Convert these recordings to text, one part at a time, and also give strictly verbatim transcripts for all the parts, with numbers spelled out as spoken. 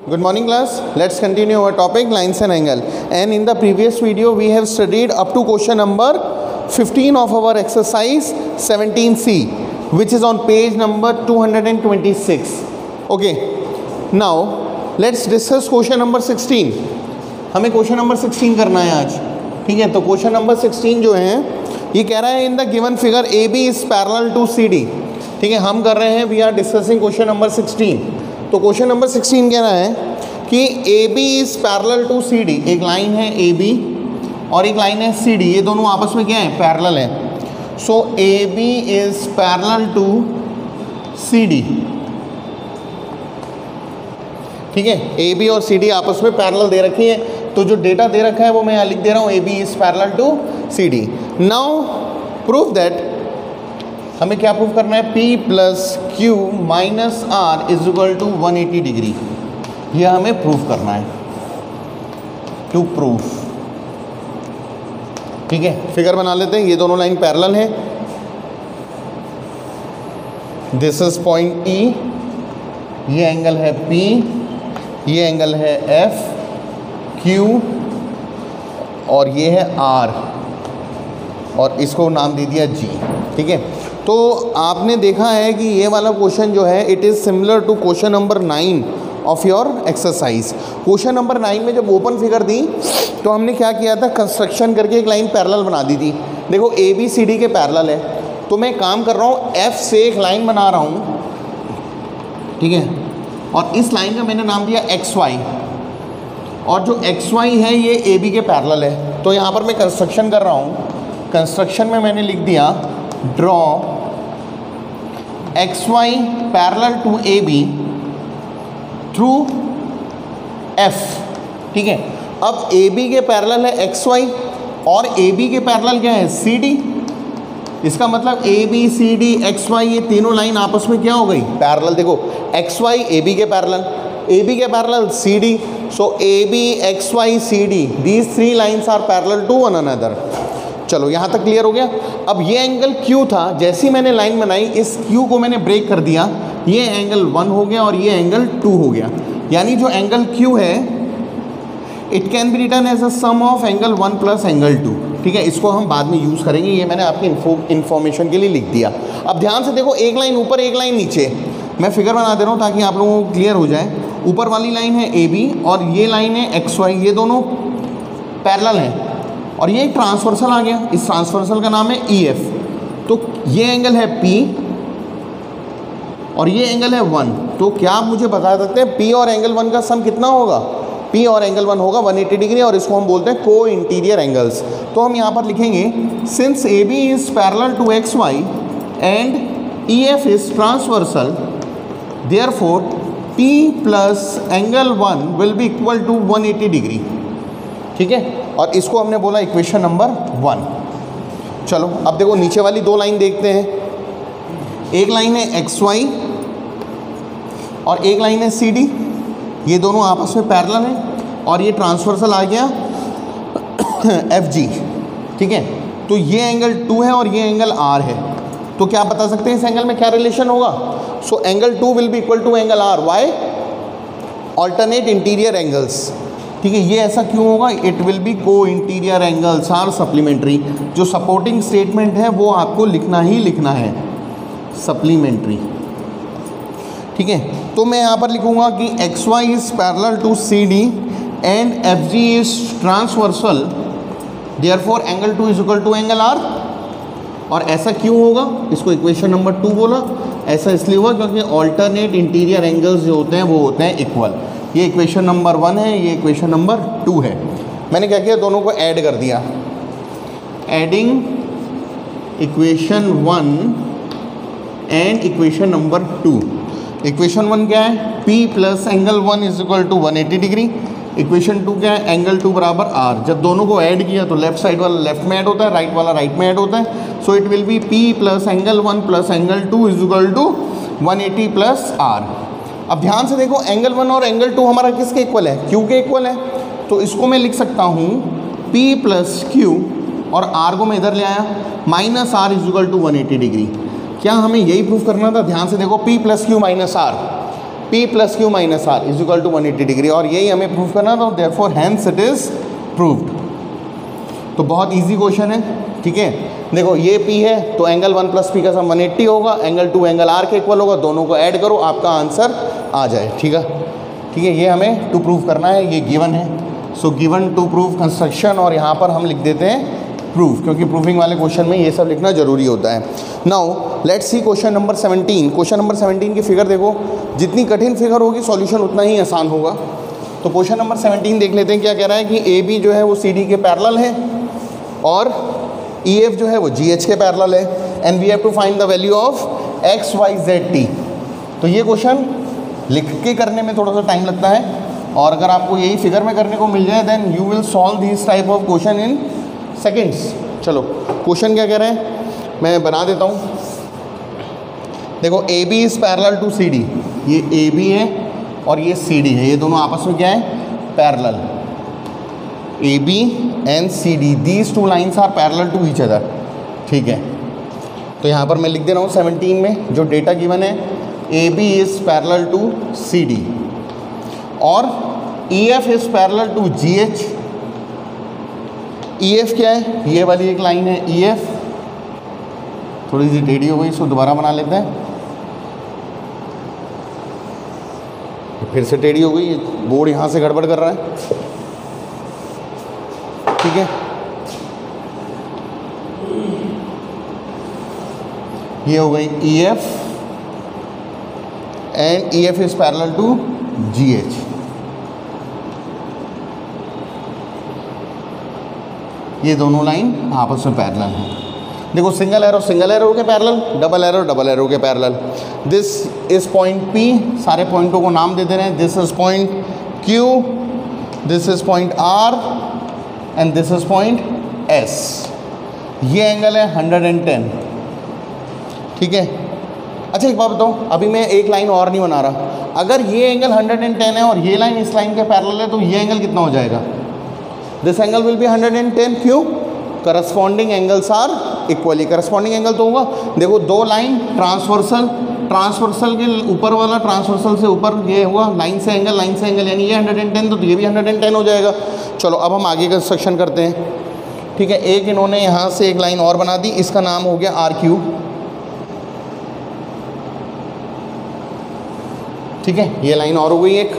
Good morning class. Let's continue our topic lines and angle. And in the previous video we have studied up to question number fifteen of our exercise seventeen C, which is on page number two hundred twenty-six. Okay. Now let's discuss question number sixteen. हमें question number sixteen करना है आज, ठीक है। तो question number sixteen जो है ये कह रहा है in the given figure A B is parallel to C D, ठीक है। हम कर रहे हैं, we are discussing question number sixteen. तो क्वेश्चन नंबर सिक्सटीन कह रहा है कि A B is parallel to C D, एक लाइन है ए बी और एक लाइन है सी डी, ये दोनों आपस में क्या है, पैरेलल है। So A B is parallel to C D, ठीक है। ए बी और सी डी आपस में पैरेलल दे रखी है, तो जो डेटा दे रखा है वो मैं यहाँ लिख दे रहा हूँ, A B is parallel to C D. Now prove that, हमें क्या प्रूव करना है, P plus Q minus R is equal to one eighty degree, यह हमें प्रूव करना है, टू प्रूव, ठीक है। फिगर बना लेते हैं, ये दोनों लाइन पैरेलल है। दिस इज पॉइंट E, ये एंगल है P, ये एंगल है F, Q और ये है R, और इसको नाम दे दिया G, ठीक है। तो आपने देखा है कि ये वाला क्वेश्चन जो है it is similar to question number nine of your exercise. Question number nine में जब ओपन फिगर दी तो हमने क्या किया था, कंस्ट्रक्शन करके एक लाइन पैरेलल बना दी थी। देखो ए बी सी डी के पैरेलल है, तो मैं काम कर रहा हूँ एफ से एक लाइन बना रहा हूँ, ठीक है। और इस लाइन का मैंने नाम दिया एक्स वाई, और जो एक्स वाई है ये ए बी के पैरेलल है। तो यहाँ पर मैं कंस्ट्रक्शन कर रहा हूँ, कंस्ट्रक्शन में मैंने लिख दिया draw X Y parallel to A B through F, ठीक है। अब ए बी के पैरेलल है एक्स वाई और ए बी के पैरेलल क्या है, सी डी। इसका मतलब A B C D X Y ये तीनों लाइन आपस में क्या हो गई, पैरेलल। देखो एक्स वाई ए बी के पैरेलल, ए बी के parallel C D, so A B X Y C D, these three lines are parallel to one another. चलो यहाँ तक क्लियर हो गया। अब ये एंगल Q था, जैसी मैंने लाइन बनाई इस Q को मैंने ब्रेक कर दिया, ये एंगल वन हो गया और ये एंगल टू हो गया। यानी जो एंगल Q है it can be written as a sum of angle one plus angle two, ठीक है। इसको हम बाद में यूज़ करेंगे, ये मैंने आपकी इन्फो इन्फॉर्मेशन के लिए लिख दिया। अब ध्यान से देखो, एक लाइन ऊपर एक लाइन नीचे, मैं फिगर बना दे रहा हूँ ताकि आप लोगों को क्लियर हो जाए। ऊपर वाली लाइन है ए बी और ये लाइन है एक्स वाई, ये दोनों पैरेलल हैं और ये एक ट्रांसवर्सल आ गया, इस ट्रांसवर्सल का नाम है ई एफ। तो ये एंगल है P और ये एंगल है वन। तो क्या आप मुझे बता सकते हैं P और एंगल वन का सम कितना होगा, P और एंगल वन होगा वन एटी डिग्री, और इसको हम बोलते हैं को इंटीरियर एंगल्स। तो हम यहाँ पर लिखेंगे since A B is parallel to X Y and E F is transversal, therefore P plus angle one will be equal to one eighty degree, ठीक है। और इसको हमने बोला इक्वेशन नंबर वन। चलो अब देखो नीचे वाली दो लाइन देखते हैं। एक लाइन है एक्स वाई और एक लाइन है सी डी, ये दोनों आपस में पैरेलल हैं और ये ट्रांसवर्सल आ गया एफ जी, ठीक है। तो ये एंगल टू है और ये एंगल आर है। तो क्या बता सकते हैं इस एंगल में क्या रिलेशन होगा। So angle two will be equal to angle R, by alternate interior angles, ठीक है। ये ऐसा क्यों होगा, it will be co interior angles are supplementary. जो सपोर्टिंग स्टेटमेंट है वो आपको लिखना ही लिखना है, सप्लीमेंट्री, ठीक है। तो मैं यहाँ पर लिखूँगा कि X Y is parallel to C D and F G is transversal, therefore angle two is equal to angle R. और ऐसा क्यों होगा, इसको इक्वेशन नंबर टू बोला। ऐसा इसलिए हुआ क्योंकि ऑल्टरनेट इंटीरियर एंगल्स जो होते हैं वो होते हैं इक्वल। ये इक्वेशन नंबर वन है, ये इक्वेशन नंबर टू है। मैंने क्या किया, दोनों को ऐड कर दिया, adding equation one and equation number two. Equation one क्या है, P plus angle one is equal to one eighty degree. Equation two क्या है, एंगल टू बराबर आर। जब दोनों को ऐड किया तो लेफ्ट साइड वाला लेफ्ट में ऐड होता है, राइट वाला राइट में ऐड होता है। So it will be P plus angle one plus angle two is equal to one eighty plus R. अब ध्यान से देखो, एंगल वन और एंगल टू हमारा किसके इक्वल है, Q के इक्वल है। तो इसको मैं लिख सकता हूँ P प्लस क्यू, और R को मैं इधर ले आया, minus R is equal to one eighty degree. क्या हमें यही प्रूफ करना था। ध्यान से देखो, P plus Q minus R, P P plus Q minus R is equal to one eighty degree, और यही हमें प्रूव करना था, therefore hence it is proved. तो बहुत इजी क्वेश्चन है, ठीक है। देखो ये P है तो एंगल वन प्लस पी का सम वन एट्टी होगा, एंगल टू एंगल आर के इक्वल होगा, दोनों को ऐड करो आपका आंसर आ जाए, ठीक है। ठीक है, ये हमें टू प्रूव करना है, ये गिवन है। So given to prove construction, और यहाँ पर हम लिख देते हैं प्रूफ, क्योंकि प्रूफिंग वाले क्वेश्चन में ये सब लिखना जरूरी होता है। Now let's see question number seventeen. Question number seventeen की फिगर देखो, जितनी कठिन फिगर होगी सॉल्यूशन उतना ही आसान होगा। तो क्वेश्चन नंबर सेवनटीन देख लेते हैं, क्या कह रहा है कि ए बी जो है वो सी डी के पैरेलल है और ई एफ जो है वो जी एच के पैरेलल है, and we have to find the value of X Y Z T. तो ये क्वेश्चन लिख के करने में थोड़ा सा टाइम लगता है, और अगर आपको यही फिगर में करने को मिल जाए then you will solve this type of question in seconds. चलो क्वेश्चन क्या कह रहे हैं, मैं बना देता हूँ। देखो A B is parallel to C D, ये ए बी है और ये सी डी है, ये दोनों आपस में क्या है, parallel. A B and C D, these two lines are parallel to each other, ठीक है। तो यहाँ पर मैं लिख दे रहा हूँ सेवनटीन में जो डेटा गिवन है, A B is parallel to C D और E F is parallel to G H. E F क्या है, ये वाली एक लाइन है ई एफ, थोड़ी सी टेढ़ी हो गई, इसको दोबारा बना लेते हैं, फिर से टेढ़ी हो गई, बोर्ड यहाँ से गड़बड़ कर रहा है, ठीक है। ये हो गई E F and E F is parallel to G H. ये दोनों लाइन आपस में पैरेलल हैं। देखो सिंगल एरो सिंगल एरो के parallel, double arrow double arrow के parallel. This is point P, सारे पॉइंटों को नाम दे दे रहे हैं। This is point Q, this is point R and this is point S। ये एंगल है हंड्रेड एंड टेन, ठीक है। अच्छा एक बात बताओ, अभी मैं एक लाइन और नहीं बना रहा, अगर ये एंगल हंड्रेड एंड टेन है और ये लाइन इस लाइन के पैरेलल है तो ये एंगल कितना हो जाएगा, this angle will be hundred and ten. क्यों, corresponding angles are equally, corresponding angle तो होगा। देखो दो लाइन ट्रांसवर्सल, ट्रांसवर्सल के ऊपर वाला ट्रांसवर्सल से ऊपर ये हुआ, लाइन से एंगल लाइन से एंगल, यानी ये हंड्रेड एंड टेन तो ये भी हंड्रेड एंड टेन हो जाएगा। चलो अब हम आगे कंस्ट्रक्शन करते हैं, ठीक है। एक इन्होंने यहाँ से एक लाइन और बना दी, इसका नाम हो गया आर क्यू, ठीक है। ये लाइन और हो गई एक,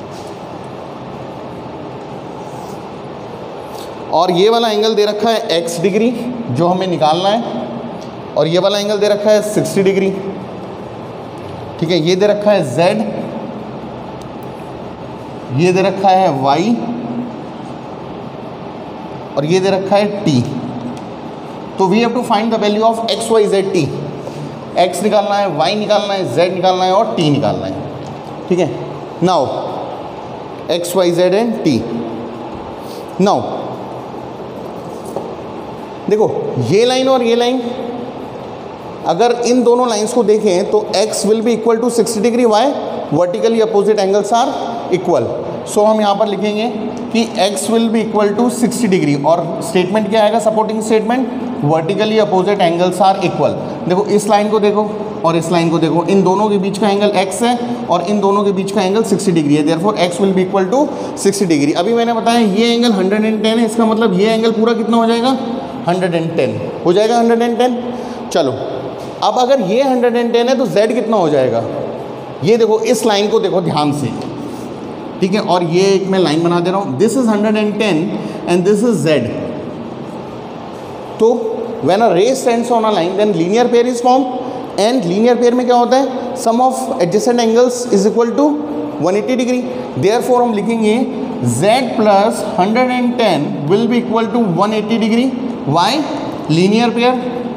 और ये वाला एंगल दे रखा है x डिग्री जो हमें निकालना है, और ये वाला एंगल दे रखा है सिक्सटी डिग्री, ठीक है। ये दे रखा है z, ये दे रखा है y, और ये दे रखा है t। तो we have to find the value of x y z t। x निकालना है, y निकालना है, z निकालना है और t निकालना है, ठीक है। Now x y z and t। Now देखो ये लाइन और ये लाइन, अगर इन दोनों लाइंस को देखें तो x will be equal to sixty degree, y vertically opposite angles are equal. So हम यहाँ पर लिखेंगे कि x will be equal to sixty degree, और स्टेटमेंट क्या आएगा, supporting statement, vertically opposite angles are equal. देखो इस लाइन को देखो और इस लाइन को देखो, इन दोनों के बीच का एंगल x है और इन दोनों के बीच का एंगल सिक्सटी डिग्री है, therefore x will be equal to sixty degree. अभी मैंने बताया ये एंगल हंड्रेड एंड टेन है, इसका मतलब ये एंगल पूरा कितना हो जाएगा, हंड्रेड एंड टेन हो जाएगा, हंड्रेड एंड टेन। चलो अब अगर ये हंड्रेड एंड टेन है तो z कितना हो जाएगा, ये देखो इस लाइन को देखो ध्यान से, ठीक है। और ये एक मैं लाइन बना दे रहा हूँ, this is hundred and ten and this is z। तो when a ray stands on a line then linear pair is form, and linear pair में क्या होता है, sum of adjacent angles is equal to one eighty degree. Therefore हम लिखेंगे z plus hundred and ten will be equal to one eighty degree, y linear pair,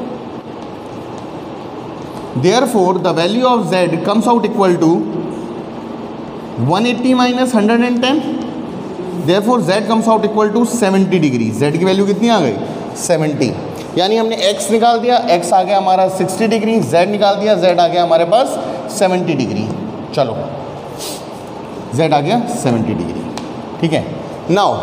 therefore the value of z comes out equal to one eighty minus one hundred ten, therefore z comes out equal to seventy degree. z की value कितनी आ गई, seventy, यानी हमने x निकाल दिया, x आ गया हमारा सिक्सटी डिग्री, z निकाल दिया, z आ गया हमारे पास सेवेंटी डिग्री। चलो z आ गया सेवेंटी डिग्री, ठीक है। Now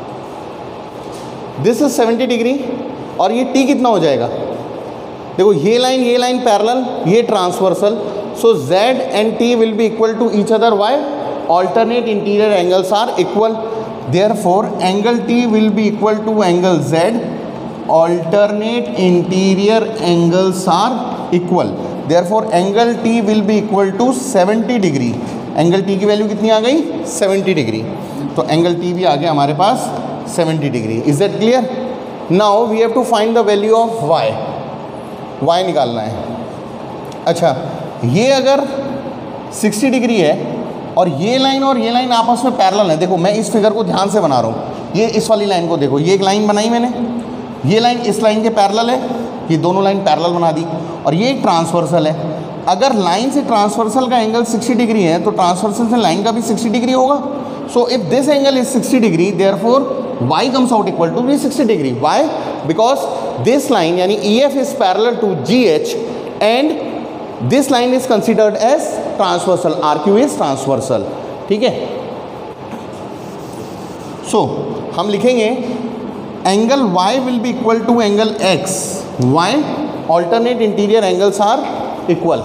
this is seventy degree और ये t कितना हो जाएगा, देखो ये लाइन ये लाइन पैरेलल, ये transversal, So Z and T will be equal to each other. Why? Alternate interior angles are equal. Therefore, angle T will be equal to angle Z. Alternate interior angles are equal. Therefore, angle T will be equal to seventy degree. Angle T की value कितनी आ गई? Seventy degree. तो angle T भी आ गया हमारे पास seventy degree. Is that clear? Now we have to find the value of y. y निकालना है. अच्छा, ये अगर सिक्सटी डिग्री है और ये लाइन और ये लाइन आपस में पैरेलल है. देखो मैं इस फिगर को ध्यान से बना रहा हूँ. ये इस वाली लाइन को देखो, ये एक लाइन बनाई मैंने, ये लाइन इस लाइन के पैरेलल है, ये दोनों लाइन पैरेलल बना दी, और ये एक ट्रांसवर्सल है. अगर लाइन से ट्रांसवर्सल का एंगल सिक्सटी डिग्री है तो ट्रांसवर्सल से लाइन का भी सिक्सटी डिग्री होगा. So if this angle is sixty degree, therefore y comes out equal to be sixty degree. Why? Because this line यानी E F is parallel to G H and this line is considered as transversal. R Q is transversal. ठीक है. So हम लिखेंगे angle y will be equal to angle x. Why? Alternate interior angles are equal.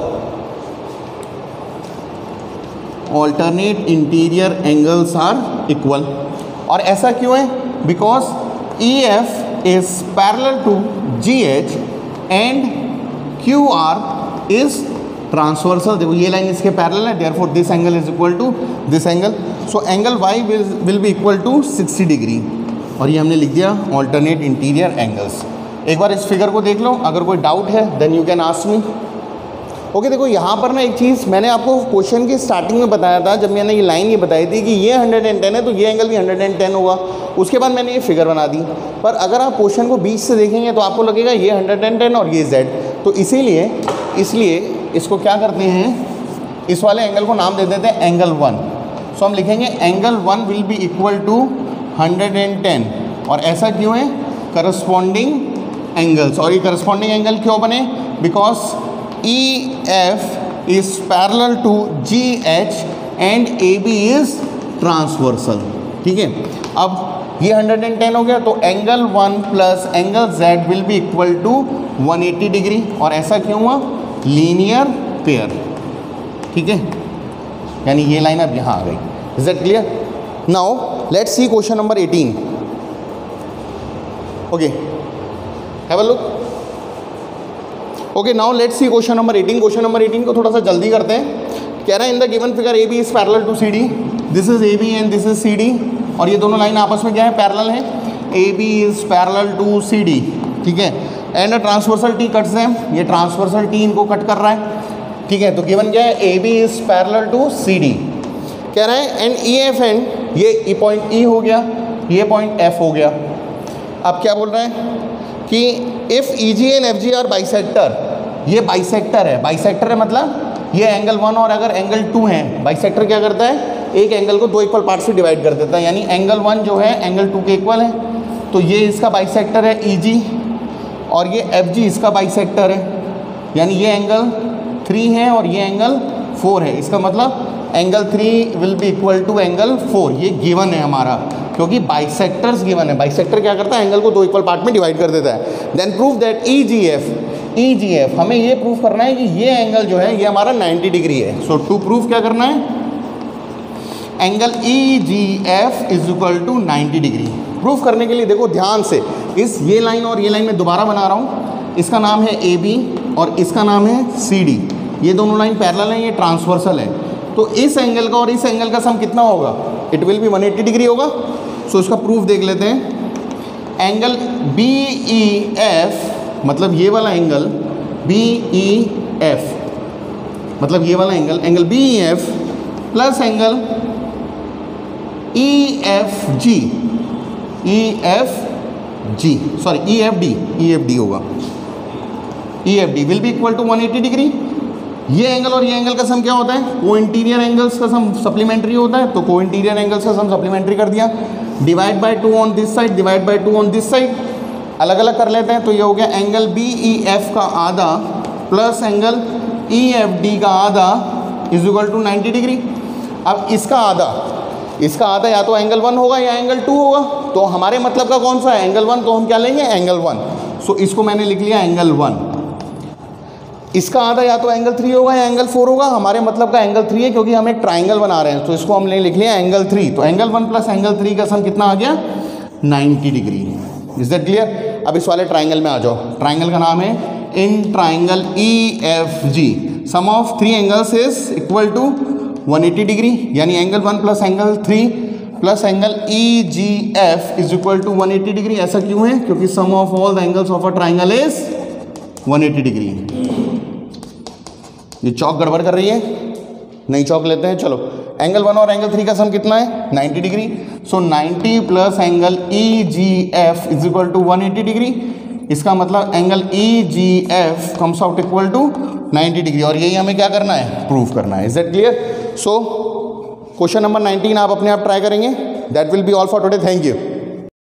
Alternate interior angles are equal. और ऐसा क्यों है? Because E F is parallel to G H and Q R is transversal. देखो ये line इसके parallel है, therefore this angle is equal to this angle. So angle Y will will be equal to sixty degree. और ये हमने लिख दिया alternate interior angles. एक बार इस फिगर को देख लो, अगर कोई डाउट है then you can ask me. Okay, देखो यहाँ पर ना एक चीज़ मैंने आपको क्वेश्चन की स्टार्टिंग में बताया था, जब मैंने ये लाइन ये बताई थी कि ये हंड्रेड टेन है तो ये एंगल भी हंड्रेड टेन होगा. उसके बाद मैंने ये फिगर बना दी. पर अगर आप क्वेश्चन को बीच से देखेंगे तो आपको लगेगा ये हंड्रेड टेन और ये Z. तो इसीलिए इसलिए इसको क्या करते हैं, इस वाले एंगल को नाम दे देते हैं एंगल वन. सो हम लिखेंगे angle one will be equal to hundred ten. और ऐसा क्यों है? Corresponding angles. और ये करस्पॉन्डिंग एंगल क्यों बने? Because E F is parallel to G H and A B is transversal. ठीक है. अब ये हंड्रेड टेन हो गया तो angle one plus angle Z will be equal to one eighty degree. और ऐसा क्यों हुआ? Linear pair. ठीक है, यानी ये लाइन अब यहाँ आ गई. Is that clear? Now let's see question number eighteen. Okay, have a look. Okay, now let's see question number eighteen. Question number eighteen को थोड़ा सा जल्दी करते हैं. कह रहा है in the given figure A B is parallel to C D. This is A B and this is C D. और ये दोनों लाइन आपस में क्या है? पैरेलल है. A B is parallel to C D. ठीक है. And transversal T cuts them. ये ट्रांसवर्सल टी इनको कट कर रहा है. ठीक है. तो गिवन क्या है? A B is parallel to C D. कह रहा है एंड ई एफ एंड, ये ई पॉइंट ई हो गया, ये पॉइंट एफ हो गया. अब क्या बोल रहा है कि if E G and F G are bisector. ये बाइसेक्टर है. बाइसेक्टर है मतलब ये एंगल वन और अगर एंगल टू है. बाइसेक्टर क्या करता है? एक एंगल को दो इक्वल पार्ट से डिवाइड कर देता है. यानी एंगल वन जो है एंगल टू के इक्वल है, तो ये इसका बाइसेक्टर है ई जी, और ये एफ जी इसका बाइसेक्टर है. यानी ये एंगल थ्री है और ये एंगल फोर है. इसका मतलब angle three will be equal to angle four. ये गिवन है हमारा, क्योंकि बाइसेक्टर्स गिवन है. बाइसेक्टर क्या करता है? एंगल को दो इक्वल पार्ट में डिवाइड कर देता है. Then prove that E G F. E G F हमें ये प्रूव करना है कि ये एंगल जो है ये हमारा नाइन्टी डिग्री है. सो टू प्रूव क्या करना है? Angle E G F is equal to ninety degree. Proof करने के लिए देखो ध्यान से, इस ये लाइन और ये लाइन में दोबारा बना रहा हूँ. इसका नाम है ए बी और इसका नाम है सी डी. ये दोनों लाइन पैरेलल हैं, ये ट्रांसवर्सल है. तो इस एंगल का और इस एंगल का सम कितना होगा? It will be one eighty degree होगा. सो इसका प्रूफ देख लेते हैं. एंगल बी ई एफ मतलब ये वाला एंगल बी ई एफ मतलब ये वाला angle angle B E F plus angle E F G E F G sorry E F D E F D होगा. E F D will be equal to one eighty degree. ये angle और ये angle का सम क्या होता है? को interior angles का सम सप्लीमेंट्री होता है. तो को इंटीरियर एंगल्स का सम सप्लीमेंट्री कर दिया. Divide by two on this side, divide by two on this side. अलग अलग कर लेते हैं. तो ये हो गया एंगल बी ई एफ का आधा plus angle E F D का आधा is equal to ninety degree. अब इसका आधा इसका आधा या तो एंगल वन होगा या एंगल टू होगा. तो हमारे मतलब का कौन सा है? Angle one. तो हम क्या लेंगे? Angle one. सो इसको मैंने लिख लिया एंगल वन. इसका आधा या तो एंगल थ्री होगा या एंगल फोर होगा, हमारे मतलब का एंगल थ्री है क्योंकि हम एक ट्राइंगल बना रहे हैं, तो इसको हमने लिख लिया एंगल थ्री। तो angle one plus angle three का सम कितना आ गया, ninety degree. Is that clear? अब इस वाले ट्राइंगल में आ जाओ। ट्राइंगल का नाम है in triangle E F G, sum of three angles is equal to one eighty degree, यानी angle one plus angle three plus angle E G F is equal to one eighty degree. ऐसा क्यों है? क्योंकि sum of all the angles of a triangle is one eighty degree. ये चौक गड़बड़ कर रही है, नहीं चौक लेते हैं। चलो, एंगल वन और एंगल थ्री का सम कितना है, ninety degree. So ninety plus angle E G F is equal to one eighty degree. इसका मतलब angle E G F comes out equal to ninety degree, और यही हमें क्या करना है, प्रूव करना है। Is that clear? So question number nineteen आप अपने आप ट्राई करेंगे। That will be all for today. Thank you.